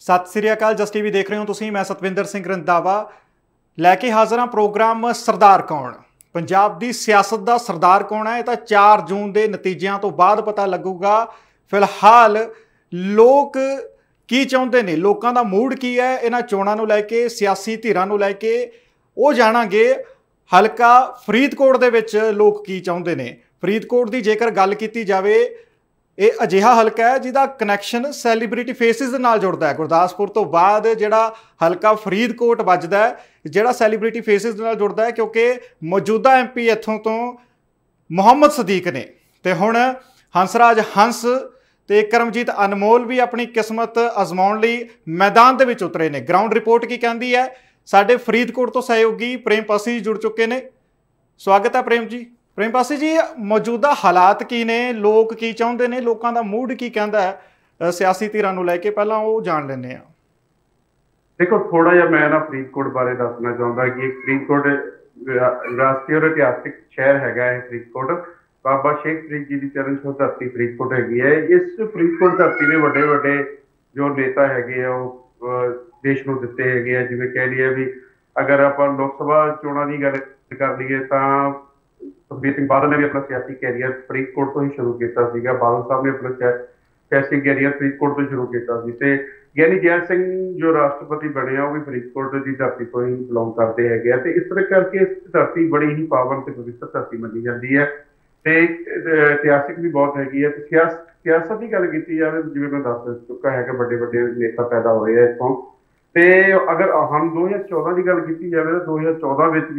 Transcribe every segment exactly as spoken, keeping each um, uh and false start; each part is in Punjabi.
सत श्री अकाल। जस टीवी देख रहे हो तुसीं, मैं सतविंदर सिंह रंधावा लैके हाज़र हाँ प्रोग्राम सरदार कौन। पंजाब दी सियासत दा सरदार कौन है, तो चार जून के नतीजों तो बाद पता लगूगा। फिलहाल लोग की चाहते ने, लोगों का मूड की है इन्हां चोणां नूं लैके, सियासी धिरां नूं लैके वो जाणांगे। हलका फरीदकोट दे विच लोग की चाहते ने। फरीदकोट की जेकर गल की जाए, ये अजिहा हलका है जिहदा कनैक्शन सैलीब्रिटी फेसिस दे नाल जुड़दा है। गुरदासपुर तो बाद जिहड़ा हलका फरीदकोट वजदा है, जिहड़ा सैलीब्रिटी फेसिस दे नाल जुड़दा है, क्योंकि मौजूदा एम पी इत्थों तो मुहम्मद सदीक ने, ते हुण हंसराज हंस ते करमजीत अनमोल भी अपनी किस्मत आजमाउण लई मैदान दे विच उतरे ने। ग्राउंड रिपोर्ट की कहती है, साडे फरीदकोट तो सहयोगी प्रेम पासी जुड़ चुके ने। स्वागत है प्रेम जी। प्रेम पासी जी, मौजूदा हालात की ने, लोग की चाहते हैं, लोगों का मूड की कहता है सियासी धिरां नूं लैके, पहलां वो जान लैंदे आ। देखो, थोड़ा जिहा मैं ना फरीदकोट बारे दसना चाहता कि फरीदकोट राष्ट्रीय और इतिहासिक शहर हैगा है। फरीदकोट बाबा शेख फरीद जी की चरण छोह धरती फरीदकोट हैगी है। इस फरीदकोट धरती ने वड्डे वड्डे जो नेता हैगे आ देश नूं दित्ते हैगे आ। जिवें कह लईए भी अगर आपां लोक सभा चोणां दी गल कर लईए तां सुखबीर सिंह बादल ने भी अपना सियासी कैरियर फरीदकोट तो ही शुरू किया सीगा। बादल साहब ने अपना सियासी कैरियर फरीदकोट तो शुरू किया सी। ते ज्ञानी जैल सिंह जो राष्ट्रपति बने वो भी फरीदकोट की धरती तो ही बिलोंग करते हैं। तो इस तरह करके इस धरती बड़ी ही पावन से पवित्र धरती मनी जाती है। तो इतिहासिक भी बहुत हैगी है। सियासत की गल की जाए, जिवें मैं दस चुका है कि बड़े बड़े नेता पैदा होए हैं इतों। तो अगर हम दो हज़ार चौदह की गल की जाए तो दो हज़ार चौदह में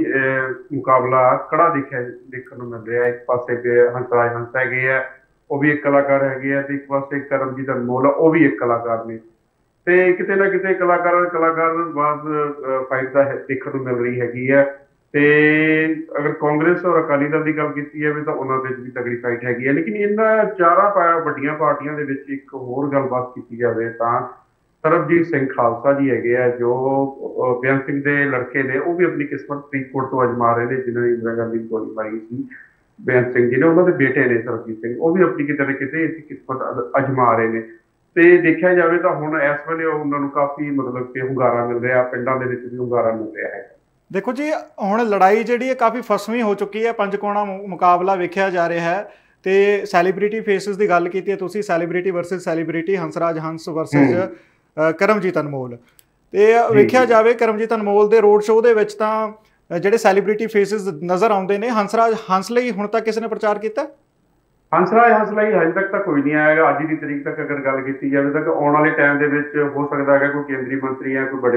भी मुकाबला कड़ा देखा देखने को मिल रहा है। एक पासे हंसराज हंस है, वो भी एक कलाकार है, एक पासे करमजीत अनमोल वो भी एक कलाकार ने। तो किते ना किते कलाकार कलाकार बाद फाइट का देखने को मिल रही हैगी है। तो अगर कांग्रेस और अकाली दल की गल की जाए तो उन्होंने भी तगड़ी फाइट हैगी है। लेकिन इन्होंने चारा वड्डियां पार्टियां दे विच एक होर गलबात की जाए तो सरबजीत सिंह खालसा जी है, जो बेअंत सिंह के लड़के ने, वो भी अपनी किस्मत फरीदकोट तो अजमा रहे हैं। जिन्होंने इंदिरा गांधी की गोली मारी थी, बेअंत सिंह जी ने, उन्होंने बेटे ने सरबजीत सिंह, वो भी अपनी कितने ना कितने किस्मत अजमा रहे हैं। तो देखा जाए तो हुण इस वेले उन्होंने काफ़ी मतलब कि हुंगारा मिल रहा, पिंडां दे विच भी हुंगारा मिल रहा है। देखो जी, हुण लड़ाई जिहड़ी है काफ़ी फसवीं हो चुकी है। पंजकोणा मुकाबला वेखिया जा रहा है। तो सैलीब्रिटी फेसिस की गल की तुसीं, celebrity versus celebrity, Hansraj Hans versus Karamjit अनमोल। तो वेख्या जाए करमजीत अनमोल के रोड शो के विच तां जिहड़े सैलीब्रिटी फेसिस नज़र आउंदे ने, हंसराज हंस लई हुण तक किसी ने प्रचार किया? हंसराज हंस लई हजे तक तो कोई नहीं आएगा। अज की तरीक तक अगर गल की जाए तो आने वाले टाइम के हो सकता है कोई केंद्रीय मंत्री या कोई बड़े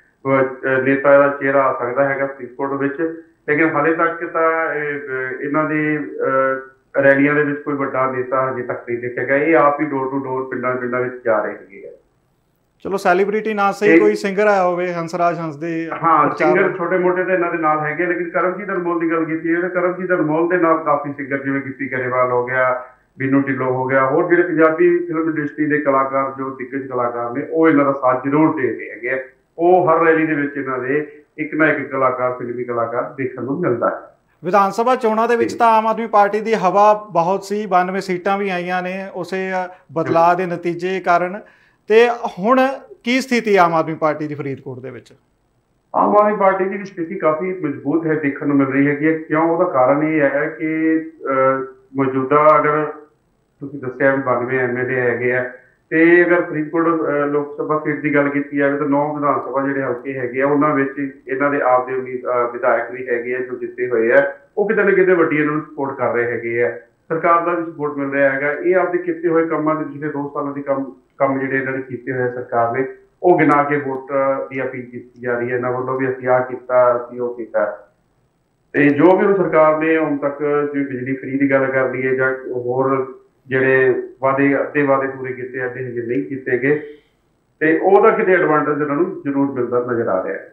नेता का चेहरा आ सकता है फरीदकोट विच। लेकिन हाले तक तो इन्हां दी रैलियां दे विच कोई बड़ा नेता हजे तक नहीं देखा गया। ये आप ही डोर टू डोर पिंडां पिंडां विच जा रहे हैं। चलो सैलीब्रिटी ना सही कोई सिंगर आया होवे हंसराज हंस दे। हाँ, सिंगर छोटे मोटे तो इन्हों के नाल है। लेकिन करमजीत अनमोल की गल की है, करमजीत अनमोल के नाल काफ़ी सिंगर जिवें गिप्पी गरेवाल हो गया, बीनू ढिल्लों हो गया, होर जिहड़े पंजाबी फिल्म इंडस्ट्री के कलाकार जो दिग्गज कलाकार ने, वो इन्हों का साथ जरूर दे रहे हैं। वो हर रैली के इन्हों के एक ना एक कलाकार, फिल्मी कलाकार देखने को मिलता है। विधान सभा चोणों के विच तां आम आदमी पार्टी की हवा बहुत सी, बानवे सीटां भी आईयां ने उस बदलाव के नतीजे कारण। तो हुण की स्थिति आम आदमी पार्टी की फरीदकोट दे विच? आम आदमी पार्टी की स्थिति काफ़ी मजबूत है, देखने को मिल रही है कि क्यों। उसका कारण ये है कि मौजूदा अगर तुसीं दस्सिया भी बानवे एम एल ए है, तो अगर फरीदकोट लोक सभा सीट की गल की जाए तो नौ विधान सभा जोड़े हल्के है उन्होंने इन्हों के आप विधायक भी है जो जिते हुए है, वो कितने ना कितने वड्डी इन्होंने सपोर्ट कर रहे हैं। सरकार का भी सपोर्ट मिल रहा है। ये आपके किए हुए कामों के पिछले दो सालों के कम कम जोड़े इन्होंने किए हुए सरकार ने, वो गिना के वोट की अपील की जा रही है। इन्होंने वालों भी असीं आ किया, असीं वो किया। तो जो भी सरकार ने हुण तक जो बिजली फ्री की गल कर लीए जां होर जिहड़े वादे अद्धे वादे पूरे किए, अद्धे हजे नहीं किए गए, तो वह कितने एडवांटेज इन्होंने जरूर मिलता नज़र आ रहा है।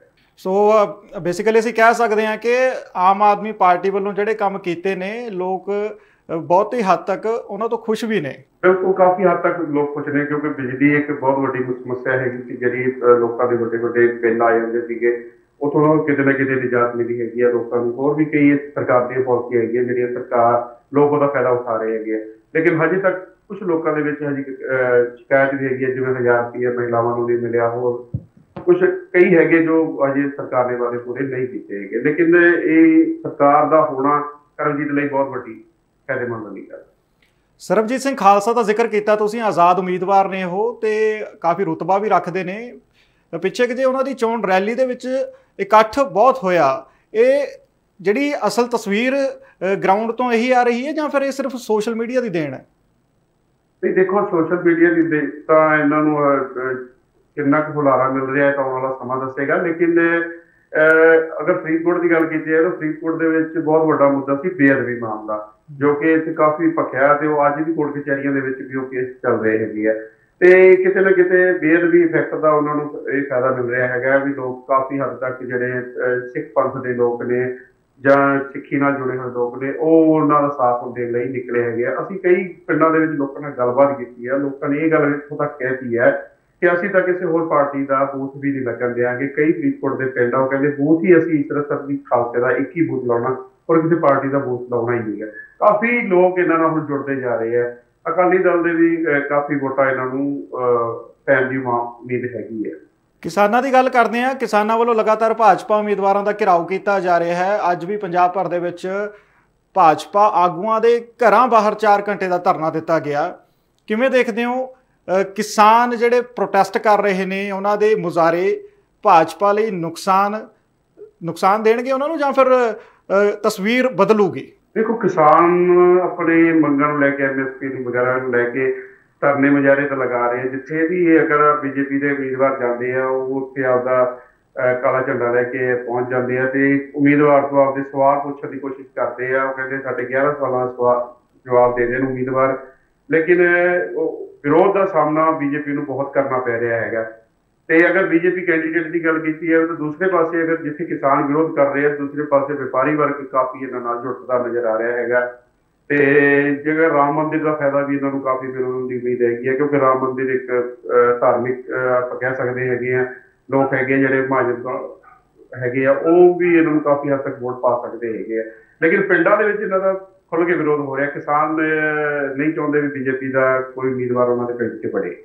सो बेसिकली असीं कह सकते हैं कि आम आदमी पार्टी वालों जिहड़े काम कीते ने, लोग बहुत ही हद तक उन्होंने तो खुश भी ने। बिल्कुल, काफ़ी हद तक लोग खुश ने, क्योंकि बिजली एक बहुत बड़ी समस्या है जी लोगों के बड़े बड़े बिल आ जाते थे, उतों कितने ना कितने निजात मिली है लोगों को। होर भी कई सरकार दी पॉलिसी है जी सरकार लोग उसका फायदा उठा रहे हैं। लेकिन हजे तक ਕੁਝ ਲੋਕਾਂ ਦੇ ਵਿੱਚ ਹਜੇ ਸ਼ਿਕਾਇਤ ਵੀ ਹੈਗੀ ਹੈ, ਜਿਵੇਂ ਹਜ਼ਾਰ ਰੁਪਈਆ ਮਹਿਲਾਵਾਂ ਨੂੰ ਨਹੀਂ ਮਿਲਿਆ, ਹੋਰ ਕੁਝ ਕਈ ਹੈਗੇ ਜੋ ਅਜੇ ਸਰਕਾਰ ਨੇ ਵਾਅਦੇ ਪੂਰੇ ਨਹੀਂ ਕੀਤੇ ਹੈਗੇ। ਲੇਕਿਨ ਇਹ ਸਰਕਾਰ ਦਾ ਹੋਣਾ ਕਰਮਜੀਤ ਲਈ ਬਹੁਤ ਵੱਡੀ ਫਾਇਦੇਮੰਦ ਨਹੀਂ ਹੈ। ਸਰਬਜੀਤ ਸਿੰਘ ਖਾਲਸਾ ਦਾ ਜ਼ਿਕਰ ਕੀਤਾ ਤੁਸੀਂ, ਆਜ਼ਾਦ ਉਮੀਦਵਾਰ ਨੇ ਉਹ ਤੇ ਕਾਫੀ ਰੁਤਬਾ ਵੀ ਰੱਖਦੇ ਨੇ। ਪਿੱਛੇ ਕਿ ਜੇ ਉਹਨਾਂ ਦੀ ਚੋਣ ਰੈਲੀ ਦੇ ਵਿੱਚ ਇਕੱਠ ਬਹੁਤ ਹੋਇਆ, ਇਹ ਜਿਹੜੀ ਅਸਲ ਤਸਵੀਰ ਗਰਾਊਂਡ ਤੋਂ ਇਹੀ ਆ ਰਹੀ ਹੈ ਜਾਂ ਫਿਰ ਇਹ ਸਿਰਫ ਸੋਸ਼ਲ ਮੀਡੀਆ ਦੀ ਦੇਣ ਹੈ? ਨਹੀਂ ਦੇਖੋ, ਸੋਸ਼ਲ ਮੀਡੀਆ ਦੀ ਦੇਣ ਤਾਂ ਇਹਨਾਂ ਨੂੰ ਕਿੰਨਾ ਕੁ ਹੁਲਾਰਾ ਮਿਲ ਰਿਹਾ ਹੈ ਤਾਂ ਆਉਣ ਵਾਲਾ ਸਮਾਂ ਦੱਸੇਗਾ। ਲੇਕਿਨ ਅਗਰ ਫਰੀਦਕੋਟ ਦੀ ਗੱਲ ਕੀਤੀ ਹੈ ਤਾਂ ਫਰੀਦਕੋਟ ਦੇ ਵਿੱਚ ਬਹੁਤ ਵੱਡਾ ਮੁੱਦਾ ਸੀ ਬੇਅਦਬੀ ਮਾਮਲਾ, ਜੋ ਕਿ ਇੱਥੇ ਕਾਫੀ ਭਖਿਆ ਤੇ ਉਹ ਅੱਜ ਵੀ ਕੋਰਟ ਕਚਹਿਰੀਆਂ ਦੇ ਵਿੱਚ ਵੀ ਉਹ ਕੇਸ ਚੱਲ ਰਹੇ ਹੈਗੇ ਆ। ਤੇ ਕਿਤੇ ਨਾ ਕਿਤੇ ਬੇਅਦਬੀ ਇਫੈਕਟ ਦਾ ਉਹਨਾਂ ਨੂੰ ਇਹ ਫਾਇਦਾ ਮਿਲ ਰਿਹਾ ਹੈਗਾ ਵੀ ਲੋਕ ਕਾਫੀ ਹੱਦ ਤੱਕ ਜਿਹੜੇ ਸਿੱਖ ਪੰਥ ਦੇ ਲੋਕ ਨੇ ਜਾਂ ਸਿੱਖੀ ਨਾਲ ਜੁੜੇ ਹੋਏ ਲੋਕ ਨੇ ਉਹ ਉਹਨਾਂ ਦਾ ਸਾਥ ਦੇਣ ਲਈ ਨਿਕਲੇ ਹੈਗੇ ਆ। ਅਸੀਂ ਕਈ ਪਿੰਡਾਂ ਦੇ ਵਿੱਚ ਲੋਕਾਂ ਨਾਲ ਗੱਲਬਾਤ ਕੀਤੀ ਹੈ, ਲੋਕਾਂ ਨੇ ਇਹ ਗੱਲ ਇੱਥੋਂ ਤੱਕ ਕਹਿਤੀ ਹੈ ਕਿ ਅਸੀਂ ਤਾਂ ਕਿਸੇ ਹੋਰ ਪਾਰਟੀ ਦਾ ਬੂਥ ਵੀ ਨਹੀਂ ਲੱਗਣ ਦਿਆਂਗੇ। ਕਈ ਫਰੀਦਕੋਟ ਦੇ ਪਿੰਡ ਆ ਉਹ ਕਹਿੰਦੇ ਬੂਥ ਹੀ ਅਸੀਂ ਸਿਰਫ ਸਰਬਜੀਤ ਖਾਲਸੇ ਦਾ ਇੱਕ ਹੀ ਬੂਥ ਲਾਉਣਾ, ਔਰ ਕਿਸੇ ਪਾਰਟੀ ਦਾ ਬੂਥ ਲਾਉਣਾ ਹੀ ਨਹੀਂ ਹੈ। ਕਾਫੀ ਲੋਕ ਇਹਨਾਂ ਨਾਲ ਹੁਣ ਜੁੜਦੇ ਜਾ ਰਹੇ ਆ। ਅਕਾਲੀ ਦਲ ਦੇ ਵੀ ਕਾਫੀ ਵੋਟਾਂ ਇਹਨਾਂ ਨੂੰ ਪੈਣ ਦੀ ਉਮੀਦ ਹੈਗੀ ਹੈ। ਕਿਸਾਨਾਂ ਦੀ ਗੱਲ ਕਰਦੇ ਹਾਂ, ਕਿਸਾਨਾਂ ਵੱਲੋਂ ਲਗਾਤਾਰ ਭਾਜਪਾ ਉਮੀਦਵਾਰਾਂ ਦਾ ਘਿਰਾਓ ਕੀਤਾ ਜਾ ਰਿਹਾ ਹੈ। ਅੱਜ ਵੀ ਪੰਜਾਬ ਭਰ ਦੇ ਵਿੱਚ ਭਾਜਪਾ ਆਗੂਆਂ ਦੇ ਘਰਾਂ ਬਾਹਰ ਚਾਰ ਘੰਟੇ ਦਾ ਧਰਨਾ ਦਿੱਤਾ ਗਿਆ। ਕਿਵੇਂ ਦੇਖਦੇ ਹੋ ਕਿਸਾਨ ਜਿਹੜੇ ਪ੍ਰੋਟੈਸਟ ਕਰ ਰਹੇ ਨੇ, ਉਹਨਾਂ ਦੇ ਮੁਜ਼ਾਹਰੇ ਭਾਜਪਾ ਲਈ ਨੁਕਸਾਨ ਨੁਕਸਾਨ ਦੇਣਗੇ ਉਹਨਾਂ ਨੂੰ ਜਾਂ ਫਿਰ ਤਸਵੀਰ ਬਦਲੂਗੀ? ਦੇਖੋ, ਕਿਸਾਨ ਆਪਣੇ ਮੰਗਾਂ ਨੂੰ ਲੈ ਕੇ ਐਮ ਐਸ ਪੀ ਨੂੰ ਵਗੈਰਾ ਨੂੰ ਲੈ ਕੇ ਧਰਨੇ ਮੁਜ਼ਾਹਰੇ ਤਾਂ ਲਗਾ ਰਹੇ। ਜਿੱਥੇ ਵੀ ਅਗਰ ਬੀਜੇਪੀ ਦੇ ਉਮੀਦਵਾਰ ਜਾਂਦੇ ਆ ਉਹ ਉੱਥੇ ਆਪਦਾ ਕਾਲਾ ਝੰਡਾ ਲੈ ਕੇ ਪਹੁੰਚ ਜਾਂਦੇ ਆ ਤੇ ਉਮੀਦਵਾਰ ਤੋਂ ਆਪਦੇ ਸਵਾਲ ਪੁੱਛਣ ਦੀ ਕੋਸ਼ਿਸ਼ ਕਰਦੇ ਆ। ਉਹ ਕਹਿੰਦੇ ਸਾਡੇ ਗਿਆਰਾਂ ਸਵਾਲਾਂ ਦਾ ਸਵਾਲ ਜਵਾਬ ਦੇ ਦੇਣ ਉਮੀਦਵਾਰ, ਲੇਕਿਨ ਵਿਰੋਧ ਦਾ ਸਾਹਮਣਾ ਬੀਜੇਪੀ ਨੂੰ ਬਹੁਤ ਕਰਨਾ ਪੈ ਰਿਹਾ ਹੈਗਾ। ਤੇ ਅਗਰ ਬੀਜੇਪੀ ਕੈਂਡੀਡੇਟ ਦੀ ਗੱਲ ਕੀਤੀ ਹੈ ਤਾਂ ਦੂਸਰੇ ਪਾਸੇ ਅਗਰ ਜਿੱਥੇ ਕਿਸਾਨ ਵਿਰੋਧ ਕਰ ਰਹੇ ਆ, ਦੂਸਰੇ ਪਾਸੇ ਵਪਾਰੀ ਵਰਗ ਕਾਫੀ ਇਹਨਾਂ ਨਾਲ ਜੁੜਦਾ ਨਜ਼ਰ ਆ ਰਿਹਾ ਹੈਗਾ। ਤੇ ਜੇਕਰ ਰਾਮ ਮੰਦਿਰ ਦਾ ਫਾਇਦਾ ਵੀ ਇਹਨਾਂ ਨੂੰ ਕਾਫੀ ਮਿਲਣ ਦੀ ਉਮੀਦ ਹੈਗੀ ਹੈ, ਕਿਉਂਕਿ ਰਾਮ ਮੰਦਿਰ ਇੱਕ ਧਾਰਮਿਕ ਆਪਾਂ ਕਹਿ ਸਕਦੇ ਹੈਗੇ ਆ ਲੋਕ ਹੈਗੇ ਜਿਹੜੇ ਮਹਾਜਨ ਹੈਗੇ ਆ, ਉਹ ਵੀ ਇਹਨਾਂ ਨੂੰ ਕਾਫੀ ਹੱਦ ਤੱਕ ਵੋਟ ਪਾ ਸਕਦੇ ਹੈਗੇ ਆ। ਲੇਕਿਨ ਪਿੰਡਾਂ ਦੇ ਵਿੱਚ ਇਹਨਾਂ ਦਾ ਖੁੱਲ੍ਹ ਕੇ ਵਿਰੋਧ ਹੋ ਰਿਹਾ। ਕਿਸਾਨ ਨਹੀਂ ਚਾਹੁੰਦੇ ਵੀ ਬੀਜੇਪੀ ਦਾ ਕੋਈ ਉਮੀਦਵਾਰ ਉਹਨਾਂ ਦੇ ਪਿੰਡ 'ਚ ਬੜੇ।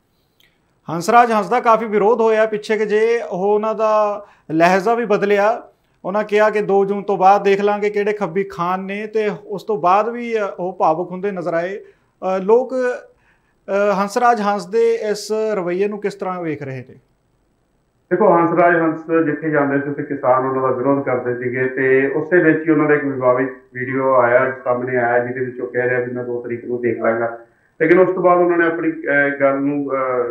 ਹੰਸਰਾਜ ਹੰਸ ਦਾ ਕਾਫੀ ਵਿਰੋਧ ਹੋਇਆ ਪਿੱਛੇ ਕਿ ਜੇ ਉਹ ਉਹਨਾਂ ਦਾ ਲਹਿਜ਼ਾ ਵੀ ਬਦਲਿਆ। ਉਹਨਾਂ ਕਿਹਾ ਕਿ ਦੋ ਜੂਨ ਤੋਂ ਬਾਅਦ ਦੇਖ ਲਾਂਗੇ ਕਿਹੜੇ ਖੱਬੀ ਖਾਨ ਨੇ, ਤੇ ਉਸ ਤੋਂ ਬਾਅਦ ਵੀ ਉਹ ਭਾਵੁਕ ਹੁੰਦੇ ਨਜ਼ਰ ਆਏ। ਲੋਕ ਹੰਸਰਾਜ ਹੰਸ ਦੇ ਇਸ ਰਵੱਈਏ ਨੂੰ ਕਿਸ ਤਰ੍ਹਾਂ ਵੇਖ ਰਹੇ ਨੇ? ਦੇਖੋ, ਹੰਸਰਾਜ ਹੰਸ ਜਿੱਥੇ ਜਾਂਦੇ ਸੀ ਉੱਥੇ ਕਿਸਾਨ ਉਹਨਾਂ ਦਾ ਵਿਰੋਧ ਕਰਦੇ ਸੀਗੇ ਤੇ ਉਸੇ ਵਿੱਚ ਹੀ ਉਹਨਾਂ ਦਾ ਇੱਕ ਵਿਵਾਦਿਤ ਵੀਡੀਓ ਆਇਆ ਸਾਹਮਣੇ ਆਇਆ ਜਿਹਦੇ ਵਿੱਚ ਉਹ ਕਹਿ ਰਿਹਾ ਵੀ ਮੈਂ ਦੋ ਤਰੀਕ ਨੂੰ ਦੇਖ ਲਾਂਗਾ। ਲੇਕਿਨ ਉਸ ਤੋਂ ਬਾਅਦ ਉਹਨਾਂ ਨੇ ਆਪਣੀ ਗੱਲ ਨੂੰ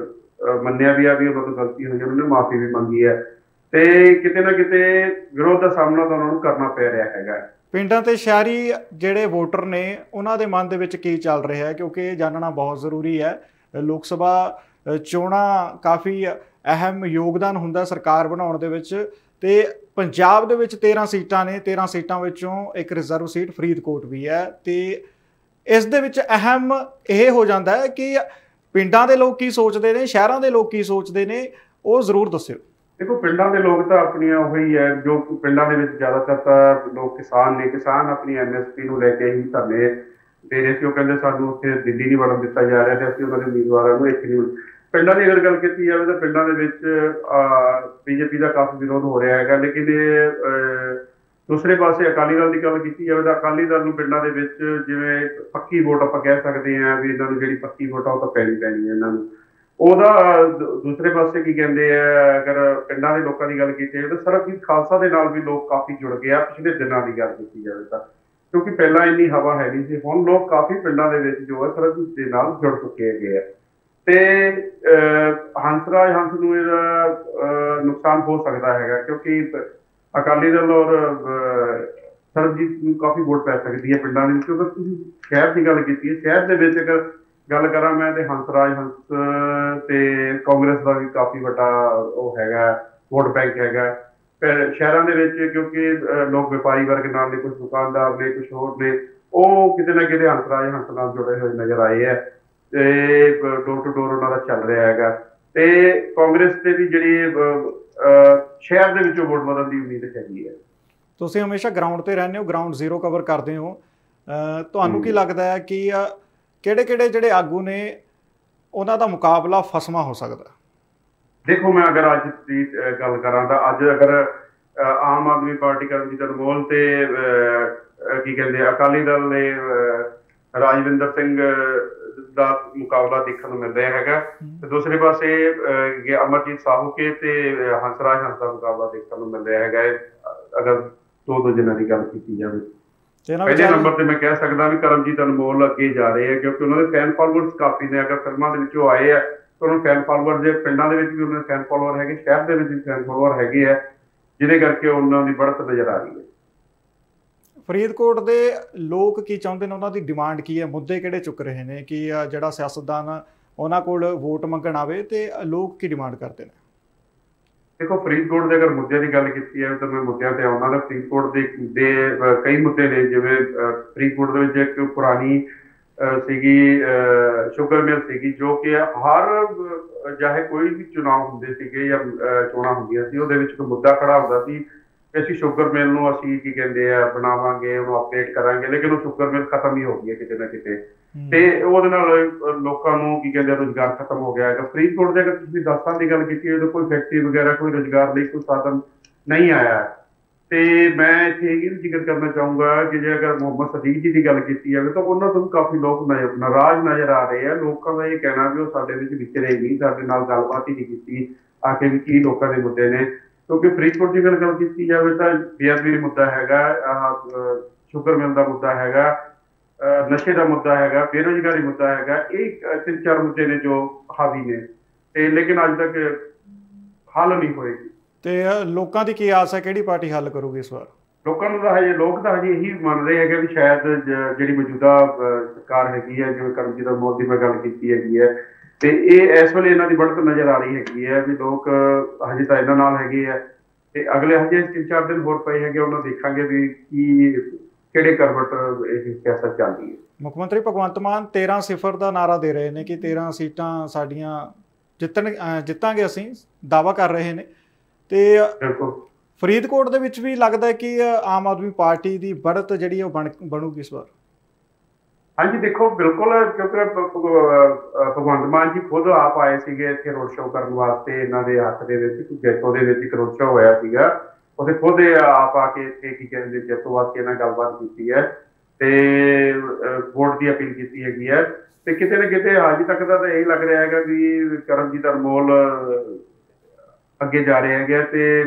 ਮੰਨਿਆ ਵੀ ਆ ਵੀ ਉਹਨਾਂ ਤੋਂ ਗਲਤੀ ਹੋਈ, ਉਹਨਾਂ ਨੇ ਮਾਫੀ ਵੀ ਮੰਗੀ ਹੈ ਤੇ ਕਿਤੇ ਨਾ ਕਿਤੇ ਵਿਰੋਧ ਦਾ ਸਾਹਮਣਾ ਤਾਂ ਉਹਨਾਂ ਨੂੰ ਕਰਨਾ ਪੈ ਰਿਹਾ ਹੈਗਾ। ਪਿੰਡਾਂ ਤੇ ਸ਼ਹਿਰੀ ਜਿਹੜੇ ਵੋਟਰ ਨੇ ਉਹਨਾਂ ਦੇ ਮਨ ਦੇ ਵਿੱਚ ਕੀ ਚੱਲ ਰਿਹਾ ਹੈ, ਕਿਉਂਕਿ ਇਹ ਜਾਣਨਾ ਬਹੁਤ ਜ਼ਰੂਰੀ ਹੈ। ਲੋਕ ਸਭਾ ਚੋਣਾਂ ਕਾਫੀ ਅਹਿਮ ਯੋਗਦਾਨ ਹੁੰਦਾ ਸਰਕਾਰ ਬਣਾਉਣ ਦੇ ਵਿੱਚ, ਤੇ ਪੰਜਾਬ ਦੇ ਵਿੱਚ ਤੇਰਾਂ ਸੀਟਾਂ ਨੇ, ਤੇਰਾਂ ਸੀਟਾਂ ਵਿੱਚੋਂ ਇੱਕ ਰਿਜ਼ਰਵ ਸੀਟ ਫਰੀਦਕੋਟ ਵੀ ਹੈ। ਤੇ ਇਸ ਦੇ ਵਿੱਚ ਅਹਿਮ ਇਹ ਹੋ ਜਾਂਦਾ ਹੈ ਕਿ ਪਿੰਡਾਂ ਦੇ ਲੋਕ ਕੀ ਸੋਚਦੇ ਨੇ, ਸ਼ਹਿਰਾਂ ਦੇ ਲੋਕ ਕੀ ਸੋਚਦੇ ਨੇ, ਉਹ ਜ਼ਰੂਰ ਦੱਸਿਓ। ਦੇਖੋ, ਪਿੰਡਾਂ ਦੇ ਲੋਕ ਤਾਂ ਆਪਣੀਆਂ ਉਹੀ ਹੈ ਜੋ ਪਿੰਡਾਂ ਦੇ ਵਿੱਚ ਜ਼ਿਆਦਾਤਰ ਤਾਂ ਲੋਕ ਕਿਸਾਨ ਨੇ। ਕਿਸਾਨ ਆਪਣੀ ਐਮ ਐਸ ਪੀ ਨੂੰ ਲੈ ਕੇ ਹੀ ਧਰਨੇ ਦੇ ਰਹੇ ਸੀ। ਉਹ ਕਹਿੰਦੇ ਸਾਨੂੰ ਉੱਥੇ ਦਿੱਲੀ ਨਹੀਂ ਵੜਨ ਦਿੱਤਾ ਜਾ ਰਿਹਾ ਤੇ ਅਸੀਂ ਉਹਨਾਂ ਦੇ ਉਮੀਦਵਾਰਾਂ ਨੂੰ ਇੱਥੇ ਨਹੀਂ। ਪਿੰਡਾਂ ਦੀ ਅਗਰ ਗੱਲ ਕੀਤੀ ਜਾਵੇ ਤਾਂ ਪਿੰਡਾਂ ਦੇ ਵਿੱਚ ਬੀਜੇਪੀ ਦਾ ਕਾਫੀ ਵਿਰੋਧ ਹੋ ਰਿਹਾ ਹੈਗਾ। ਲੇਕਿਨ ਇਹ ਦੂਸਰੇ ਪਾਸੇ ਅਕਾਲੀ ਦਲ ਦੀ ਗੱਲ ਕੀਤੀ ਜਾਵੇ ਤਾਂ ਅਕਾਲੀ ਦਲ ਨੂੰ ਪਿੰਡਾਂ ਦੇ ਵਿੱਚ ਜਿਵੇਂ ਪੱਕੀ ਵੋਟ ਆਪਾਂ ਕਹਿ ਸਕਦੇ ਹਾਂ ਵੀ ਇਹਨਾਂ ਨੂੰ ਜਿਹੜੀ ਪੱਕੀ ਵੋਟ ਆ ਉਹ ਤਾਂ ਪੈਣੀ ਪੈਣੀ ਹੈ ਇਹਨਾਂ ਨੂੰ। ਉਹਦਾ ਦੂਸਰੇ ਪਾਸੇ ਕੀ ਕਹਿੰਦੇ ਆ, ਅਗਰ ਪਿੰਡਾਂ ਦੇ ਲੋਕਾਂ ਦੀ ਗੱਲ ਕੀਤੀ ਜਾਵੇ ਤਾਂ ਸਰਬਜੀਤ ਖਾਲਸਾ ਦੇ ਨਾਲ ਵੀ ਲੋਕ ਕਾਫੀ ਜੁੜ ਗਏ ਆ ਪਿਛਲੇ ਦਿਨਾਂ ਦੀ ਗੱਲ ਕੀਤੀ ਜਾਵੇ ਤਾਂ, ਕਿਉਂਕਿ ਪਹਿਲਾਂ ਇੰਨੀ ਹਵਾ ਹੈ ਨਹੀਂ ਸੀ। ਹੁਣ ਲੋਕ ਕਾਫੀ ਪਿੰਡਾਂ ਦੇ ਵਿੱਚ ਜੋ ਹੈ ਸਰਬਜੀਤ ਦੇ ਨਾਲ ਜੁੜ ਚੁੱਕੇ ਹੈਗੇ ਆ ਤੇ ਹੰਸਰਾਜ ਹੰਸ ਨੂੰ ਇਹਦਾ ਨੁਕਸਾਨ ਹੋ ਸਕਦਾ ਹੈਗਾ, ਕਿਉਂਕਿ ਅਕਾਲੀ ਦਲ ਔਰ ਸਰਬਜੀਤ ਨੂੰ ਕਾਫੀ ਵੋਟ ਪੈ ਸਕਦੀ ਹੈ ਪਿੰਡਾਂ ਦੇ ਵਿੱਚ। ਅਗਰ ਤੁਸੀਂ ਸ਼ਹਿਰ ਦੀ ਗੱਲ ਕੀਤੀ ਹੈ, ਸ਼ਹਿਰ ਦੇ ਵਿੱਚ ਅਗਰ ਗੱਲ ਕਰਾਂ ਮੈਂ ਤੇ ਹੰਸਰਾਜ ਹੰਸ ਤੇ ਕਾਂਗਰਸ ਦਾ ਵੀ ਕਾਫੀ ਵੱਡਾ ਉਹ ਹੈਗਾ ਵੋਟ ਬੈਂਕ ਹੈਗਾ ਸ਼ਹਿਰਾਂ ਦੇ ਵਿੱਚ, ਕਿਉਂਕਿ ਲੋਕ ਵਪਾਰੀ ਵਰਗ ਨਾਲ ਨੇ, ਕੁਛ ਦੁਕਾਨਦਾਰ ਨੇ, ਕੁਛ ਹੋਰ ਨੇ, ਉਹ ਕਿਤੇ ਨਾ ਕਿਤੇ ਹੰਸਰਾਜ ਹੰਸ ਨਾਲ ਜੁੜੇ ਹੋਏ ਨਜ਼ਰ ਆਏ ਹੈ ਤੇ ਡੋਰ ਟੂ ਡੋਰ ਉਹਨਾਂ ਦਾ ਚੱਲ ਰਿਹਾ ਹੈਗਾ। ਤੇ ਕਾਂਗਰਸ ਤੇ ਵੀ ਜਿਹੜੀ ਸ਼ਹਿਰ ਦੇ ਵਿੱਚੋਂ ਵੋਟ ਬਦਲਣ ਦੀ ਉਮੀਦ ਹੈਗੀ ਹੈ। ਤੁਸੀਂ ਹਮੇਸ਼ਾ ਗਰਾਊਂਡ ਤੇ ਰਹਿੰਦੇ ਹੋ, ਗਰਾਊਂਡ ਜ਼ੀਰੋ ਕਵਰ ਕਰਦੇ ਹੋ, ਤੁਹਾਨੂੰ ਕੀ ਲੱਗਦਾ ਹੈ ਕਿ ਕਿਹੜੇ ਕਿਹੜੇ ਜਿਹੜੇ ਆਗੂ ਨੇ ਉਹਨਾਂ ਦਾ ਮੁਕਾਬਲਾ ਫਸਮਾ ਹੋ ਸਕਦਾ? ਦੇਖੋ, ਮੈਂ ਅਗਰ ਅੱਜ ਦੀ ਗੱਲ ਕਰਾਂ ਤਾਂ ਅੱਜ ਅਗਰ ਆਮ ਆਦਮੀ ਪਾਰਟੀ ਕਰਮਜੀਤ ਅਨਮੋਲ ਤੇ ਕੀ ਕਹਿੰਦੇ ਅਕਾਲੀ ਦਲ ਦੇ ਰਾਜਵਿੰਦਰ ਸਿੰਘ ਦਾ ਮੁਕਾਬਲਾ ਦੇਖਣ ਨੂੰ ਮਿਲ ਰਿਹਾ ਹੈਗਾ, ਤੇ ਦੂਸਰੇ ਪਾਸੇ ਅਮਰਜੀਤ ਸਾਹੂਕੇ ਤੇ ਹੰਸਰਾਜ ਹੰਸ ਦਾ ਮੁਕਾਬਲਾ ਦੇਖਣ ਨੂੰ ਮਿਲ ਰਿਹਾ ਹੈਗਾ ਅਗਰ ਦੋ ਦੋ ਜਣਾਂ ਦੀ ਗੱਲ ਕੀਤੀ ਜਾਵੇ। ਪਹਿਲੇ ਨੰਬਰ ਤੇ ਮੈਂ ਕਹਿ ਸਕਦਾ ਵੀ ਕਰਮਜੀਤ ਅਨਮੋਲ ਅੱਗੇ ਜਾ ਰਹੇ ਆ, ਕਿਉਂਕਿ ਉਹਨਾਂ ਦੇ ਫੈਨ ਫਾਲੋਅਰਸ ਕਾਫੀ ਨੇ। ਅਗਰ ਫਿਲਮਾਂ ਦੇ ਵਿੱਚੋਂ ਆਏ ਆ ਤਾਂ ਉਹਨਾਂ ਫੈਨ ਫਾਲੋਅਰ ਦੇ ਪਿੰਡਾਂ ਦੇ ਵਿੱਚ ਵੀ ਉਹਨਾਂ ਦੇ ਫੈਨ ਫਾਲੋਅਰ ਹੈਗੇ, ਸ਼ਹਿਰ ਦੇ ਵਿੱਚ ਵੀ ਫੈਨ ਫਾਲੋਅਰ ਹੈਗੇ ਆ, ਜਿਹਦੇ ਕਰਕੇ ਉਹਨਾਂ ਦੀ बढ़त ਨਜ਼ਰ ਆ ਰਹੀ ਹੈ। ਫਰੀਦਕੋਟ ਦੇ ਲੋਕ ਕੀ ਚਾਹੁੰਦੇ ਨੇ, ਉਹਨਾਂ ਦੀ ਡਿਮਾਂਡ ਕੀ ਹੈ, ਮੁੱਦੇ ਕਿਹੜੇ ਚੁੱਕ ਰਹੇ ਨੇ ਕਿ ਜਿਹੜਾ ਸਿਆਸਤਦਾਨ ਉਹਨਾਂ ਕੋਲ ਵੋਟ ਮੰਗਣ ਆਵੇ ਤੇ ਲੋਕ ਕੀ ਡਿਮਾਂਡ ਕਰਦੇ ਨੇ? ਦੇਖੋ, ਫਰੀਦਕੋਟ ਦੇ ਅਗਰ ਮੁੱਦਿਆਂ ਦੀ ਗੱਲ ਕੀਤੀ ਹੈ ਤਾਂ ਮੈਂ ਮੁੱਦਿਆਂ ਤੇ ਆਉਣਾ। ਤਾਂ ਫਰੀਦਕੋਟ ਦੇ ਦੇ ਕਈ ਮੁੱਦੇ ਨੇ, ਜਿਵੇਂ ਫਰੀਦਕੋਟ ਦੇ ਵਿੱਚ ਇੱਕ ਪੁਰਾਣੀ ਸੀਗੀ ਸ਼ੂਗਰ ਮਿਲ ਸੀਗੀ, ਜੋ ਕਿ ਹਰ ਚਾਹੇ ਕੋਈ ਵੀ ਚੁਣਾਵ ਹੁੰਦੇ ਸੀਗੇ ਜਾਂ ਚੋਣਾਂ ਹੁੰਦੀਆਂ ਸੀ, ਉਹਦੇ ਵਿੱਚ ਕੋਈ ਮੁੱਦਾ ਖੜਾ ਹੁੰਦਾ ਸੀ ਕਿ ਅਸੀਂ ਸ਼ੂਗਰ ਮਿਲ ਨੂੰ ਅਸੀਂ ਕੀ ਕਹਿੰਦੇ ਆ ਬਣਾਵਾਂਗੇ, ਉਹਨੂੰ ਅਪਡੇਟ ਕਰਾਂਗੇ, ਲੇਕਿਨ ਉਹ ਸ਼ੂਗਰ ਮਿਲ ਖਤਮ ਹੀ ਹੋ ਗਈ ਹੈ ਕਿਤੇ ਨਾ ਕਿਤੇ, ਤੇ ਉਹਦੇ ਨਾਲ ਲੋਕਾਂ ਨੂੰ ਕੀ ਕਹਿੰਦੇ ਰੁਜ਼ਗਾਰ ਖਤਮ ਹੋ ਗਿਆ ਹੈਗਾ। ਫਰੀਦਕੋਟ ਦੇ ਅਗਰ ਤੁਸੀਂ ਦਸ ਸਾਲ ਦੀ ਗੱਲ ਕੀਤੀ ਹੈ ਤਾਂ ਕੋਈ ਫੈਕਟਰੀ ਵਗੈਰਾ ਕੋਈ ਰੁਜ਼ਗਾਰ ਲਈ ਕੋਈ ਸਾਧਨ ਨਹੀਂ ਆਇਆ। ਤੇ ਮੈਂ ਇੱਥੇ ਇਹ ਵੀ ਜ਼ਿਕਰ ਕਰਨਾ ਚਾਹੂੰਗਾ ਕਿ ਜੇ ਅਗਰ ਮੁਹੰਮਦ ਸਦੀਕ ਜੀ ਦੀ ਗੱਲ ਕੀਤੀ ਜਾਵੇ ਤਾਂ ਉਹਨਾਂ ਤੋਂ ਵੀ ਕਾਫੀ ਲੋਕ ਨਾਰਾਜ਼ ਨਜ਼ਰ ਆ ਰਹੇ ਆ। ਲੋਕਾਂ ਦਾ ਇਹ ਕਹਿਣਾ ਵੀ ਉਹ ਸਾਡੇ ਵਿੱਚ ਵਿਚਰੇ ਨਹੀਂ, ਸਾਡੇ ਨਾਲ ਗੱਲਬਾਤ ਹੀ ਨਹੀਂ ਕੀਤੀ ਆ ਕੇ ਵੀ ਕੀ ਲੋਕਾਂ ਦੇ ਮੁੱਦੇ ਨੇ। ਕਿਉਂਕਿ ਫਰੀਦਕੋਟ ਦੀ ਗੱਲ ਕੀਤੀ ਜਾਵੇ ਤਾਂ ਬੇਅਦਬੀ ਮੁੱਦਾ ਹੈਗਾ, ਆਹ ਸ਼ੂਗਰ ਮਿਲ ਦਾ ਮੁੱਦਾ ਹੈਗਾ, ਨਸ਼ੇ ਦਾ ਮੁੱਦਾ ਹੈਗਾ, ਬੇਰੁਜ਼ਗਾਰੀ ਮੁੱਦਾ ਹੈਗਾ। ਇਹ ਤਿੰਨ ਚਾਰ ਮੁੱਦੇ ਨੇ ਜੋ ਹਾਵੀ ਨੇ, ਤੇ ਲੇਕਿਨ ਅੱਜ ਤੱਕ ਹੱਲ ਨਹੀਂ ਹੋਏਗੀ। ਤੇ ਲੋਕਾਂ ਦੀ ਕੀ ਆਸ ਹੈ, ਕਿਹੜੀ ਪਾਰਟੀ ਹੱਲ ਕਰੂਗੀ ਇਸ ਵਾਰ? ਲੋਕਾਂ ਨੂੰ ਤਾਂ ਹਜੇ ਲੋਕ ਤਾਂ ਹਜੇ ਇਹੀ ਮੰਨ ਰਹੇ ਹੈਗੇ ਵੀ ਸ਼ਾਇਦ ਜਿਹੜੀ ਮੌਜੂਦਾ ਸਰਕਾਰ ਹੈਗੀ ਹੈ, ਜਿਵੇਂ ਕਰਮਜੀਤ ਅਨਮੋਲ ਦੀ ਮੈਂ ਗੱਲ ਕੀਤੀ ਹੈਗੀ ਹੈ, ਤੇ ਇਹ ਇਸ ਵੇਲੇ ਇਹਨਾਂ ਦੀ बढ़त ਨਜ਼ਰ ਆ ਰਹੀ ਹੈਗੀ ਹੈ ਵੀ ਲੋਕ ਹਜੇ ਤਾਂ ਇਹਨਾਂ ਨਾਲ ਹੈਗੇ ਆ, ਤੇ ਅਗਲੇ ਹਜੇ ਤਿੰਨ ਚਾਰ ਦਿਨ ਹੋਰ ਪਏ ਹੈਗੇ, ਉਹਨਾਂ ਦੇਖਾਂਗੇ ਵੀ ਕੀ ਕਿਹੜੇ ਕਰਵਟ ਇਹ ਸਿਆਸਤ ਚੱਲਦੀ ਹੈ। ਮੁੱਖ ਮੰਤਰੀ ਭਗਵੰਤ ਮਾਨ ਤੇਰਾਂ ਸਿਫਰ ਦਾ ਨਾਰਾ ਦੇ ਰਹੇ ਨੇ ਕਿ ਤੇਰਾਂ ਸੀਟਾਂ ਸਾਡੀਆਂ ਜਿੱਤਣ ਜਿੱਤਾਂਗੇ, ਅਸੀਂ ਦਾਅਵਾ ਕਰ ਰਹੇ ਨੇ। ਤੇ ਫਰੀਦਕੋਟ ਦੇ ਵਿੱਚ ਵੀ ਲੱਗਦਾ ਹੈ ਕਿ ਆਮ ਆਦਮੀ ਪਾਰਟੀ ਦੀ बढ़त ਜਿਹੜੀ ਉਹ ਬਣ ਬਣੂਗੀ ਇਸ ਵਾਰ। ਹਾਂਜੀ, ਦੇਖੋ ਬਿਲਕੁਲ, ਕਿਉਂਕਿ ਭਗਵੰਤ ਮਾਨ ਜੀ ਖੁਦ ਆਪ ਆਏ ਸੀਗੇ ਇੱਥੇ ਰੋਡ ਸ਼ੋਅ ਕਰਨ ਵਾਸਤੇ, ਇਹਨਾਂ ਦੇ ਹੱਕ ਦੇ ਵਿੱਚ ਜੈਤੋ ਦੇ ਵਿੱਚ ਇੱਕ ਰੋਡ ਸ਼ੋਅ ਹੋਇਆ ਸੀਗਾ, ਉਹਦੇ ਖੁਦ ਆਪ ਆ ਕੇ ਇੱਥੇ ਕੀ ਕਹਿੰਦੇ ਜੈਤੋ ਵਾਸਤੇ ਇਹਨਾਂ ਗੱਲਬਾਤ ਕੀਤੀ ਹੈ ਤੇ ਵੋਟ ਦੀ ਅਪੀਲ ਕੀਤੀ ਹੈਗੀ ਹੈ। ਤੇ ਕਿਤੇ ਨਾ ਕਿਤੇ ਅੱਜ ਤੱਕ ਦਾ ਤਾਂ ਇਹ ਲੱਗ ਰਿਹਾ ਹੈਗਾ ਵੀ ਕਰਮਜੀਤ ਅਨਮੋਲ ਅੱਗੇ ਜਾ ਰਹੇ ਹੈਗੇ, ਤੇ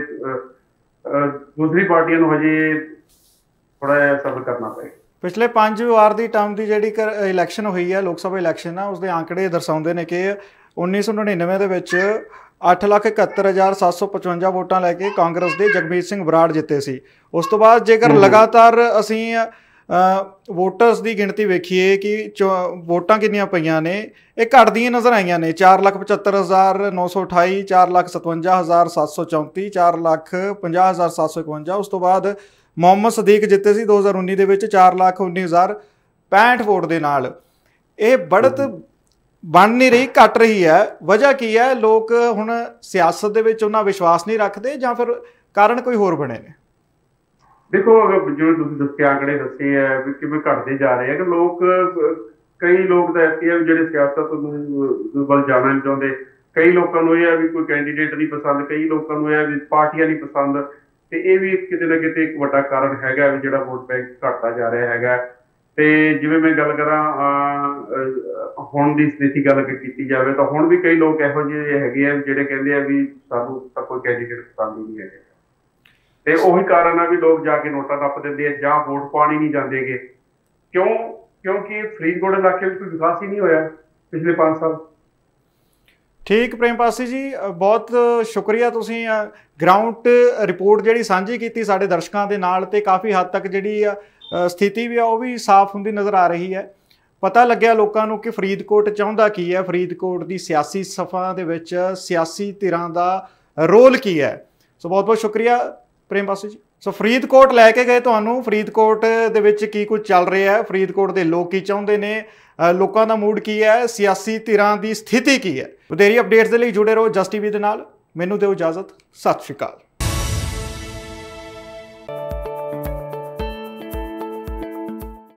ਦੂਸਰੀ ਪਾਰਟੀਆਂ ਨੂੰ ਹਜੇ ਥੋੜਾ ਜਿਹਾ ਸਬਰ ਕਰਨਾ ਪਏਗਾ। ਪਿਛਲੇ ਪੰਜ ਵਾਰ ਦੀ ਟਰਮ ਦੀ ਜਿਹੜੀ ਇਲੈਕਸ਼ਨ ਹੋਈ ਹੈ, ਲੋਕ ਸਭਾ ਇਲੈਕਸ਼ਨ ਆ, ਉਸਦੇ ਆંકੜੇ ਦਰਸਾਉਂਦੇ ਨੇ ਕਿ ਉੱਨੀ ਸੌ ਨੜਿਨਵੇਂ ਦੇ ਵਿੱਚ ਅੱਠ ਲੱਖ ਇਕਹੱਤਰ ਹਜ਼ਾਰ ਸੱਤ ਸੌ ਪਚਵੰਜਾ ਵੋਟਾਂ ਲੈ ਕੇ ਕਾਂਗਰਸ ਦੇ ਜਗਮੀਤ ਸਿੰਘ ਬਰਾੜ ਜਿੱਤੇ ਸੀ। ਉਸ ਤੋਂ ਬਾਅਦ ਜੇਕਰ ਲਗਾਤਾਰ ਅਸੀਂ ਵੋਟਰਸ ਦੀ ਗਿਣਤੀ ਵੇਖੀਏ ਕਿ ਵੋਟਾਂ ਕਿੰਨੀਆਂ ਪਈਆਂ ਨੇ, ਇਹ ਘਟਦੀਆਂ ਨਜ਼ਰ ਆਈਆਂ ਨੇ। ਚਾਰ ਲੱਖ ਪਝੱਤਰ ਹਜ਼ਾਰ ਨੌ ਸੌ ਅਠਾਈ, ਚਾਰ ਲੱਖ ਸਤਵੰਜਾ ਹਜ਼ਾਰ ਸੱਤ ਸੌ ਚੌਂਤੀ, ਚਾਰ ਲੱਖ ਪੰਜਾਹ ਹਜ਼ਾਰ ਸੱਤ ਸੌ ਇਕਵੰਜਾ। ਉਸ ਤੋਂ ਬਾਅਦ ਮੁਹੰਮਦ ਸਦੀਕ ਜਿੱਤੇ ਸੀ ਦੋ ਹਜ਼ਾਰ ਉੱਨੀ ਦੇ ਵਿੱਚ ਚਾਰ ਲੱਖ ਉੱਨੀ ਹਜ਼ਾਰ ਪੈਂਹਠ ਵੋਟ ਦੇ ਨਾਲ। ਇਹ बढ़त ਬਣ ਨਹੀਂ ਰਹੀ, ਘਟ ਰਹੀ ਹੈ। ਵਜ੍ਹਾ ਕੀ ਹੈ? ਲੋਕ ਹੁਣ ਸਿਆਸਤ ਦੇ ਵਿੱਚ ਉਹਨਾਂ ਵਿਸ਼ਵਾਸ ਨਹੀਂ ਰੱਖਦੇ ਜਾਂ ਫਿਰ ਕਾਰਨ ਕੋਈ ਹੋਰ ਬਣੇ ਨੇ? ਦੇਖੋ, ਜਿਵੇਂ ਤੁਸੀਂ ਦੱਸੇ ਆંકੜੇ ਦੱਸੇ ਹੈ ਵੀ ਕਿਵੇਂ ਘਟਦੇ ਜਾ ਰਹੇ ਆ, ਕਿ ਲੋਕ ਕਈ ਲੋਕ ਤਾਂ ਐਸੇ ਆ ਜਿਹੜੇ ਸਿਆਸਤ ਨੂੰ ਵੱਲ ਜਾਣਾ ਨਹੀਂ ਚਾਹੁੰਦੇ। ਕਈ ਲੋਕਾਂ ਨੂੰ ਇਹ ਹੈ ਵੀ ਕੋਈ ਕੈਂਡੀਡੇਟ ਨਹੀਂ ਪਸੰਦ, ਕਈ ਲੋਕਾਂ ਨੂੰ ਇਹ ਹੈ ਵੀ ਪਾਰਟੀਆਂ ਨਹੀਂ ਪਸੰਦ, ਤੇ ਇਹ ਵੀ ਕਿਤੇ ਨਾ ਕਿਤੇ ਇੱਕ ਵੱਡਾ ਕਾਰਨ ਹੈਗਾ ਵੀ ਜਿਹੜਾ ਵੋਟ ਬੈਂਕ ਘਟਦਾ ਜਾ ਰਿਹਾ ਹੈਗਾ। ਤੇ ਜਿਵੇਂ ਮੈਂ ਗੱਲ ਕਰਾਂ ਹੁਣ ਦੀ ਸਥਿਤੀ ਗੱਲ ਕੀਤੀ ਜਾਵੇ ਤਾਂ ਹੁਣ ਵੀ ਕਈ ਲੋਕ ਇਹੋ ਜਿਹੇ ਹੈਗੇ ਆ ਜਿਹੜੇ ਕਹਿੰਦੇ ਆ ਵੀ ਸਾਨੂੰ ਤਾਂ ਕੋਈ ਕੈਂਡੀਡੇਟ ਪਸੰਦ ਹੀ ਨਹੀਂ ਹੈਗਾ, ਤੇ ਉਹੀ ਕਾਰਨ ਆ ਵੀ ਲੋਕ ਜਾ ਕੇ ਨੋਟਾਂ ਨੱਪ ਦਿੰਦੇ ਆ ਜਾਂ ਵੋਟ ਪਾਣੀ ਨਹੀਂ ਜਾਂਦੇਗੇ। ਕਿਉਂ? ਕਿਉਂਕਿ ਫਰੀਦਕੋਟ ਇਲਾਕੇ ਵਿੱਚ ਕੋਈ ਵਿਕਾਸ ਹੀ ਨਹੀਂ ਹੋਇਆ ਪਿਛਲੇ ਪੰਜ ਸਾਲ। ਠੀਕ ਪ੍ਰੇਮ ਪਾਸੀ ਜੀ, ਬਹੁਤ ਸ਼ੁਕਰੀਆ, ਤੁਸੀਂ ਗਰਾਊਂਡ ਰਿਪੋਰਟ ਜਿਹੜੀ ਸਾਂਝੀ ਕੀਤੀ ਸਾਡੇ ਦਰਸ਼ਕਾਂ ਦੇ ਨਾਲ, ਤੇ ਕਾਫੀ ਹੱਦ ਤੱਕ ਜਿਹੜੀ ਸਥਿਤੀ ਵੀ ਆ ਉਹ ਵੀ ਸਾਫ਼ ਹੁੰਦੀ ਨਜ਼ਰ ਆ ਰਹੀ ਹੈ। ਪਤਾ ਲੱਗਿਆ ਲੋਕਾਂ ਨੂੰ ਕਿ ਫਰੀਦਕੋਟ ਚਾਹੁੰਦਾ ਕੀ ਹੈ, ਫਰੀਦਕੋਟ ਦੀ ਸਿਆਸੀ ਸਫਾ ਦੇ ਵਿੱਚ ਸਿਆਸੀ ਧਿਰਾਂ ਦਾ ਰੋਲ ਕੀ ਹੈ। ਸੋ ਬਹੁਤ ਬਹੁਤ ਸ਼ੁਕਰੀਆ ਪ੍ਰੇਮ ਪਾਸੀ ਜੀ। ਸੋ ਫਰੀਦਕੋਟ ਲੈ ਕੇ ਗਏ ਤੁਹਾਨੂੰ, ਫਰੀਦਕੋਟ ਦੇ ਵਿੱਚ ਕੀ ਕੁਝ ਚੱਲ ਰਿਹਾ ਹੈ, ਫਰੀਦਕੋਟ ਦੇ ਲੋਕ ਕੀ ਚਾਹੁੰਦੇ ਨੇ, ਲੋਕਾਂ ਦਾ ਮੂਡ ਕੀ ਹੈ, ਸਿਆਸੀ ਧਿਰਾਂ ਦੀ ਸਥਿਤੀ ਕੀ ਹੈ। ਵਧੇਰੀ ਅਪਡੇਟਸ ਦੇ ਲਈ ਜੁੜੇ ਰਹੋ ਜਸਟ ਟੀਵੀ ਦੇ ਨਾਲ। ਮੈਨੂੰ ਦਿਓ ਇਜਾਜ਼ਤ, ਸਤਿ ਸ਼੍ਰੀ ਅਕਾਲ।